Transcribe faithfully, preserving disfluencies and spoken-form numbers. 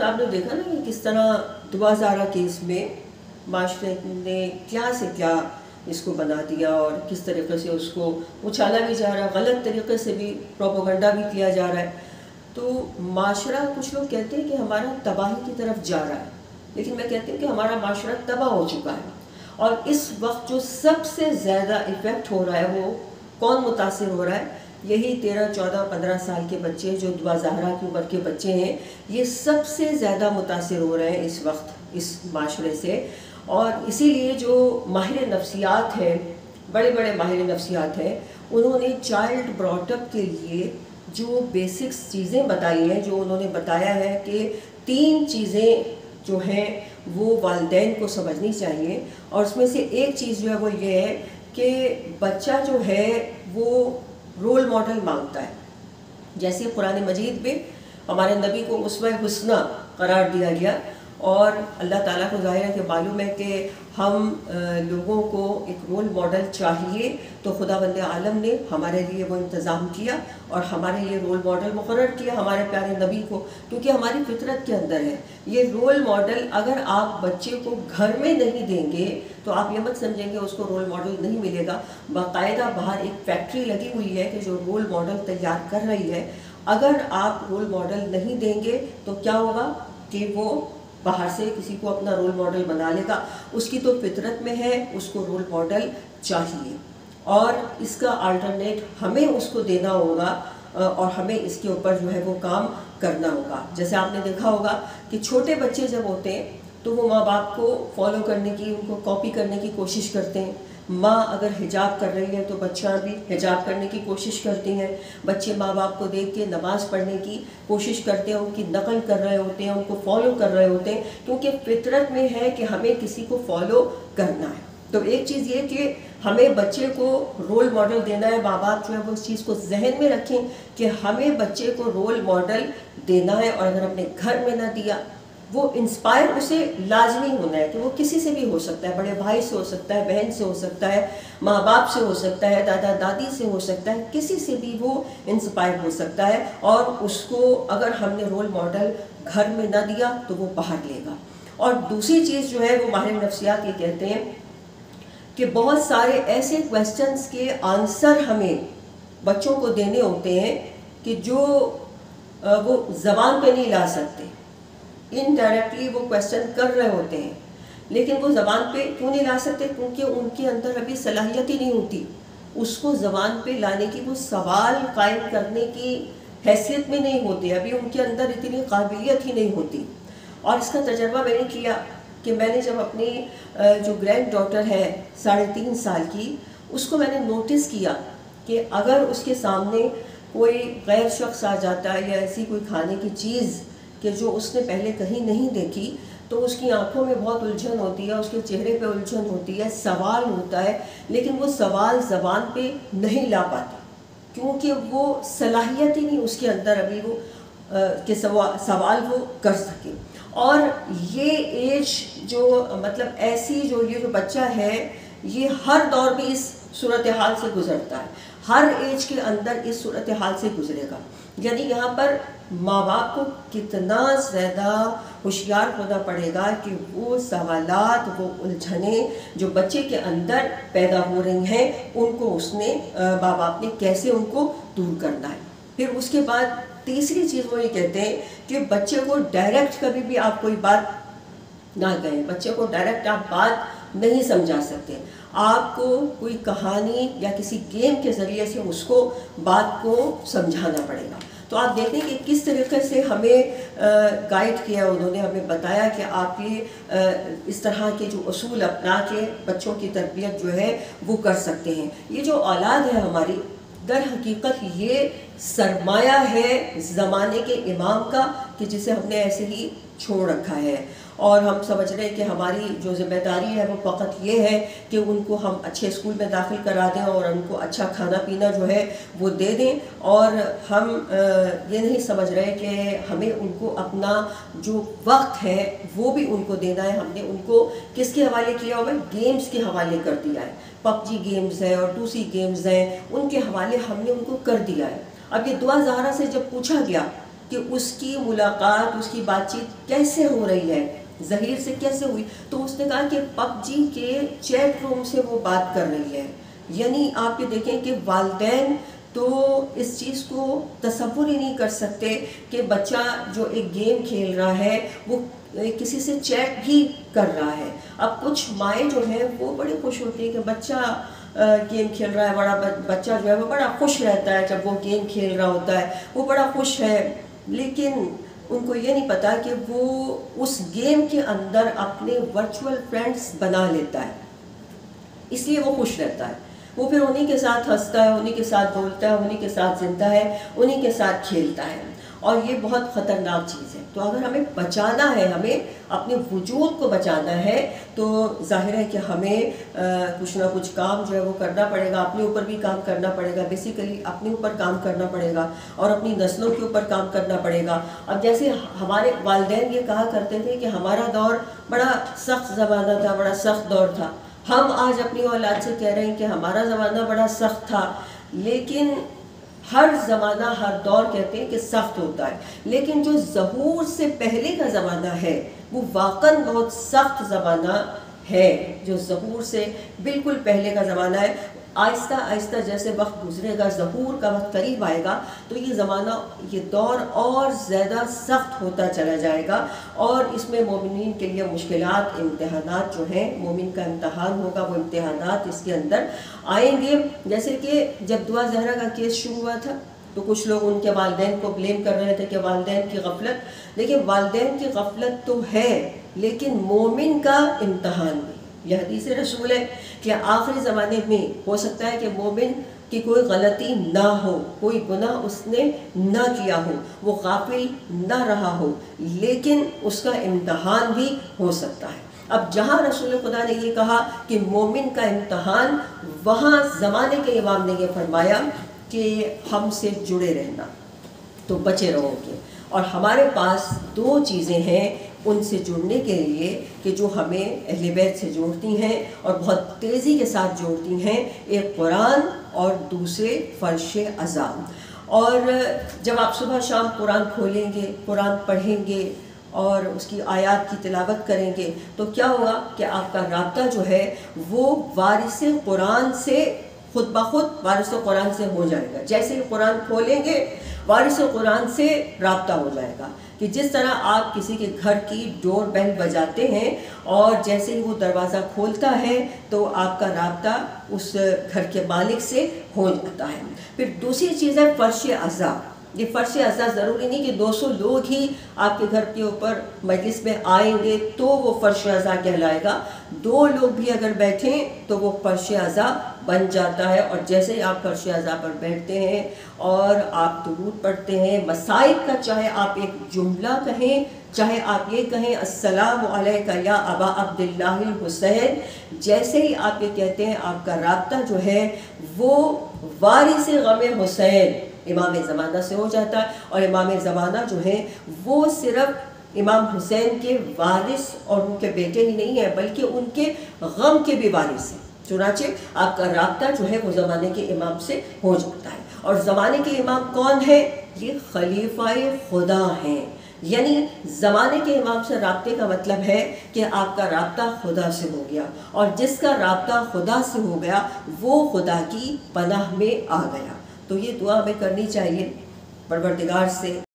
آپ نے دیکھا نا کہ کس طرح دعا زارہ کیس میں معاشرے نے کیا سے کیا اس کو بنا دیا اور کس طریقے سے اس کو اچھالا بھی جا رہا ہے، غلط طریقے سے بھی پروپیگنڈا بھی کیا جا رہا ہے. تو معاشرہ، کچھ لوگ کہتے ہیں کہ ہمارا تباہی کی طرف جا رہا ہے، لیکن میں کہتی ہوں کہ ہمارا معاشرہ تباہ ہو چکا ہے. اور اس وقت جو سب سے زیادہ افیکٹ ہو رہا ہے وہ کون متاثر ہو رہا ہے؟ یہی تیرہ چودہ پندرہ سال کے بچے جو دعا زہرا کی عمر کے بچے ہیں، یہ سب سے زیادہ متاثر ہو رہے ہیں اس وقت اس معاشرے سے. اور اسی لیے جو ماہر نفسیات ہیں، بڑے بڑے ماہر نفسیات ہیں، انہوں نے چائلڈ براٹ اپ کے لیے جو بیسکس چیزیں بتائی ہیں، جو انہوں نے بتایا ہے کہ تین چیزیں جو ہیں وہ والدین کو سمجھنی چاہیے. اور اس میں سے ایک چیز جو ہے وہ یہ ہے کہ بچہ جو ہے وہ رول ماڈل مانگتا ہے. جیسے قرآن مجید میں ہمارے نبی کو اسوہ حسنہ قرار دیا گیا، اور اللہ تعالیٰ کو ظاہر ہے کہ معلوم ہے کہ ہم لوگوں کو ایک رول ماڈل چاہیے، تو خدا بند عالم نے ہمارے لیے وہ انتظام کیا اور ہمارے لیے رول ماڈل مقرر کیا ہمارے پیارے نبی کو، کیونکہ ہماری فطرت کے اندر ہے یہ رول ماڈل. اگر آپ بچے کو گھر میں نہیں دیں گے تو آپ یہ مت سمجھیں گے اس کو رول ماڈل نہیں ملے گا. باقاعدہ باہر ایک فیکٹری لگی ہوئی ہے کہ جو رول ماڈل تیار کر رہی ہے. اگر آپ رول ماڈل نہیں دیں گے تو کیا ہوگا کہ وہ باہر سے کسی کو اپنا رول ماڈل بنا لے گا. اس کی تو فطرت میں ہے اس کو رول ماڈل چاہیے، اور اس کا الٹرنیٹ ہمیں اس کو دینا ہوگا اور ہمیں اس کے اوپر جو ہے وہ کام کرنا ہوگا. جیسے آپ نے دیکھا ہوگا کہ چھوٹے بچے جب ہوتے ہیں تو وہ ماں باپ کو فالو کرنے کی، ان کو کاپی کرنے کی کوشش کرتے ہیں. ماں اگر حجاب کر رہی ہے تو بچہ بھی حجاب کرنے کی کوشش کرتی ہیں. بچے ماں باپ کو دیکھ کے نماز پڑھنے کی کوشش کرتے ہیں، ان کی نقل کر رہے ہوتے ہیں، ان کو فالو کر رہے ہوتے ہیں، کیونکہ فطرت میں ہے کہ ہمیں کسی کو فالو کرنا ہے. تو ایک چیز یہ کہ ہمیں بچے کو رول ماڈل دینا ہے. ماں باپ جو ہے وہ اس چیز کو ذہن میں رکھیں کہ ہمیں بچے کو رول ماڈل دینا ہے، اور اگر ہم نے گھر میں نہ دیا، وہ انسپائر اسے لازمی ہونا ہے کہ وہ کسی سے بھی ہو سکتا ہے، بڑے بھائی سے ہو سکتا ہے، بہن سے ہو سکتا ہے، ماں باپ سے ہو سکتا ہے، دادا دادی سے ہو سکتا ہے، کسی سے بھی وہ انسپائر ہو سکتا ہے. اور اس کو اگر ہم نے رول ماڈل گھر میں نہ دیا تو وہ باہر لے گا. اور دوسری چیز جو ہے وہ ماہر نفسیات یہ کہتے ہیں کہ بہت سارے ایسے کویسچنز کے آنسر ہمیں بچوں کو دینے ہوتے ہیں کہ جو وہ زبان پہ نہیں لا سکتے. انڈائریکٹلی وہ کویسچن کر رہے ہوتے ہیں، لیکن وہ زبان پہ کیوں نہیں لا سکتے؟ کیونکہ ان کے اندر ابھی صلاحیت ہی نہیں ہوتی اس کو زبان پہ لانے کی. وہ سوال قائم کرنے کی حیثیت میں نہیں ہوتے، ابھی ان کے اندر اتنی قابلیت ہی نہیں ہوتی. اور اس کا تجربہ میں نے کیا کہ میں نے جب اپنی جو گرینڈ ڈاٹر ہے ساڑھے تین سال کی، اس کو میں نے نوٹس کیا کہ اگر اس کے سامنے کوئی غیر شخص آ جاتا ہے یا ایسی کوئی کھانے کی چیز کہ جو اس نے پہلے کہیں نہیں دیکھی، تو اس کی آنکھوں میں بہت الجھن ہوتی ہے، اس کے چہرے پہ الجھن ہوتی ہے، سوال ہوتا ہے، لیکن وہ سوال زبان پہ نہیں لا پاتی کیونکہ وہ صلاحیت ہی نہیں اس کے اندر ابھی وہ کہ سوال وہ کر سکے. اور یہ ایج جو مطلب ایسی جو یہ جو بچہ ہے یہ ہر دور میں اس صورتحال سے گزرتا ہے، ہر ایج کے اندر اس صورتحال سے گزرے گا. یعنی یہاں پر ماں باپ کو کتنا زیادہ ہوشیار ہونا پڑے گا کہ وہ سوالات، وہ الجھنیں جو بچے کے اندر پیدا ہو رہی ہیں ان کو اس نے ماں باپ نے کیسے ان کو دور کرنا ہے. پھر اس کے بعد تیسری چیز وہ یہ کہتے ہیں کہ بچے کو ڈائریکٹ کبھی بھی آپ کوئی بات نہ کہیں، بچے کو ڈائریکٹ آپ بات نہیں سمجھا سکتے. آپ کو کوئی کہانی یا کسی گیم کے ذریعے سے اس کو بات کو سمجھانا پڑے گا. تو آپ دیکھیں کہ کس طریقے سے ہمیں گائیڈ کیا، انہوں نے ہمیں بتایا کہ آپ یہ اس طرح کے جو اصول اپنا کے بچوں کی تربیت جو ہے وہ کر سکتے ہیں. یہ جو اولاد ہے ہماری، در حقیقت یہ سرمایہ ہے زمانے کے امام کا کہ جسے ہم نے ایسے ہی چھوڑ رکھا ہے، اور ہم سمجھ رہے ہیں کہ ہماری جو ذمہ داری ہے وہ فقط یہ ہے کہ ان کو ہم اچھے اسکول میں داخل کرا دیں اور ان کو اچھا کھانا پینا جو ہے وہ دے دیں. اور ہم یہ نہیں سمجھ رہے کہ ہمیں ان کو اپنا جو وقت ہے وہ بھی ان کو دینا ہے. ہم نے ان کو کس کے حوالے کیا ہوا ہے؟ گیمز کے حوالے کر دیا ہے. پب جی گیمز ہے اور دوسری گیمز ہیں، ان کے حوالے ہم نے ان کو کر دیا ہے. اب یہ دعا زہرا سے جب پوچھا گیا کہ اس کی ملاقات، اس کی بات چیت کیسے ہو رہی ہے، ظہیر سے کیسے ہوئی. تو اس نے کہا کہ پب جی کے چیٹ روم سے وہ بات کر رہی ہے. یعنی آپ یہ دیکھیں کہ والدین تو اس چیز کو تصور ہی نہیں کر سکتے کہ بچہ جو ایک گیم کھیل رہا ہے وہ کسی سے چیٹ بھی کر رہا ہے. اب کچھ مائیں جو ہیں وہ بڑے خوش ہوتی ہیں کہ بچہ گیم کھیل رہا ہے، بڑا بچہ جو ہے وہ بڑا خوش رہتا ہے جب وہ گیم کھیل رہا ہوتا ہے، وہ بڑا خوش ہے. لیکن ان کو یہ نہیں پتا کہ وہ اس گیم کے اندر اپنے ورچوئل فرینڈز بنا لیتا ہے، اس لیے وہ خوش رہتا ہے. وہ پھر انہی کے ساتھ ہنستا ہے، انہی کے ساتھ بولتا ہے، انہی کے ساتھ زندہ ہے، انہی کے ساتھ کھیلتا ہے. اور یہ بہت خطرناک چیز ہے. تو اگر ہمیں بچانا ہے، ہمیں اپنے وجود کو بچانا ہے، تو ظاہر ہے کہ ہمیں کچھ نہ کچھ کام جو ہے وہ کرنا پڑے گا، اپنے اوپر بھی کام کرنا پڑے گا. بیسیکلی اپنے اوپر کام کرنا پڑے گا اور اپنی نسلوں کے اوپر کام کرنا پڑے گا. اب جیسے ہمارے والدین یہ کہا کرتے تھے کہ ہمارا دور بڑا سخت زمانہ تھا، بڑا سخت دور تھا. ہم آج اپنی اولاد سے کہہ رہے ہیں کہ ہمارا زمانہ بڑا سخت تھا. لیکن ہر زمانہ، ہر دور کہتے ہیں کہ سخت ہوتا ہے، لیکن جو ظہور سے پہلے کا زمانہ ہے وہ واقعاً بہت سخت زمانہ ہے. جو ظہور سے بالکل پہلے کا زمانہ ہے، آہستہ آہستہ جیسے وقت گزرے گا، ظہور کا وقت قریب آئے گا، تو یہ زمانہ، یہ دور اور زیادہ سخت ہوتا چلا جائے گا. اور اس میں مومنین کے لیے مشکلات، امتحانات جو ہیں، مومن کا امتحان ہوگا، وہ امتحانات اس کے اندر آئیں گے. جیسے کہ جب دعا زہرا کا کیس شروع ہوا تھا تو کچھ لوگ ان کے والدین کو بلیم کر رہے تھے کہ والدین کی غفلت. لیکن والدین کی غفلت تو ہے، لیکن مومن کا امتحان بھی. یہ حدیث رسول ہے کہ آخری زمانے میں ہو سکتا ہے کہ مومن کی کوئی غلطی نہ ہو، کوئی گناہ اس نے نہ کیا ہو، وہ غافل نہ رہا ہو، لیکن اس کا امتحان بھی ہو سکتا ہے. اب جہاں رسول خدا نے یہ کہا کہ مومن کا امتحان، وہاں زمانے کے امام نے یہ فرمایا کہ ہم سے جڑے رہنا، تو بچے رہو گے. اور ہمارے پاس دو چیزیں ہیں ان سے جڑنے کے لیے کہ جو ہمیں اہل بیت سے جوڑتی ہیں اور بہت تیزی کے ساتھ جوڑتی ہیں. ایک قرآن اور دوسرے فرش عذاب. اور جب آپ صبح شام قرآن کھولیں گے، قرآن پڑھیں گے اور اس کی آیات کی تلاوت کریں گے، تو کیا ہوگا کہ آپ کا رابطہ جو ہے وہ وارث قرآن سے خود بخود وارث قرآن سے ہو جائے گا. جیسے ہی قرآن کھولیں گے وارث قرآن سے رابطہ ہو جائے گا. کہ جس طرح آپ کسی کے گھر کی ڈور بیل بجاتے ہیں اور جیسے ہی وہ دروازہ کھولتا ہے تو آپ کا رابطہ اس گھر کے مالک سے ہو جاتا ہے. پھر دوسری چیز ہے فرش عزا. یہ فرش عزا ضروری نہیں کہ دو سو لوگ ہی آپ کے گھر کے اوپر مجلس میں آئیں گے تو وہ فرش عزا کہلائے گا. دو لوگ بھی اگر بیٹھیں تو وہ فرش عزا بن جاتا ہے. اور جیسے ہی آپ فرش عزا پر بیٹھتے ہیں اور آپ درود پڑھتے ہیں، مصائب کا چاہے آپ ایک جملہ کہیں، چاہے آپ یہ کہیں السلام علیکہ یا ابا عبداللہ الحسین، جیسے ہی آپ یہ کہتے ہیں آپ کا رابطہ جو ہے وہ وارث غم حسین امام زمانہ سے ہو جاتا ہے. اور امام زمانہ جو ہیں وہ صرف امام حسین کے وارث اور ان کے بیٹے ہی نہیں ہیں بلکہ ان کے غم کے بھی وارث ہیں. چنانچہ آپ کا رابطہ جو ہے وہ زمانے کے امام سے ہو جاتا ہے. اور زمانے کے امام کون ہیں؟ یہ خلیفہ خدا ہیں. یعنی زمانے کے امام سے رابطے کا مطلب ہے کہ آپ کا رابطہ خدا سے ہو گیا، اور جس کا رابطہ خدا سے ہو گیا وہ خدا کی پناہ میں آ گیا. تو یہ دعا ہمیں کرنی چاہیے پروردگار سے